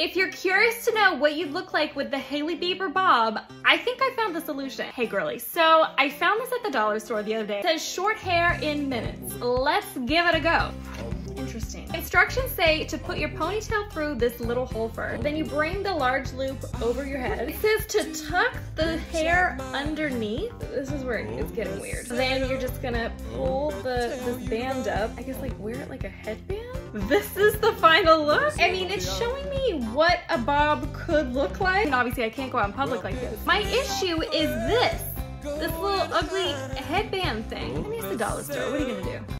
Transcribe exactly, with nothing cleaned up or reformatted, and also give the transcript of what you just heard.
If you're curious to know what you'd look like with the Hailey Bieber bob, I think I found the solution. Hey girly, so I found this at the dollar store the other day. It says short hair in minutes. Let's give it a go. Interesting. Instructions say to put your ponytail through this little hole first. Then you bring the large loop over your head. It says to tuck the hair underneath. This is where it's getting weird. Then you're just gonna pull the this band up. I guess like wear it like a headband? This is the final look. I mean, it's showing me what a bob could look like. And obviously I can't go out in public like this. My issue is this. This little ugly headband thing. I mean, it's the dollar store. What are you gonna do?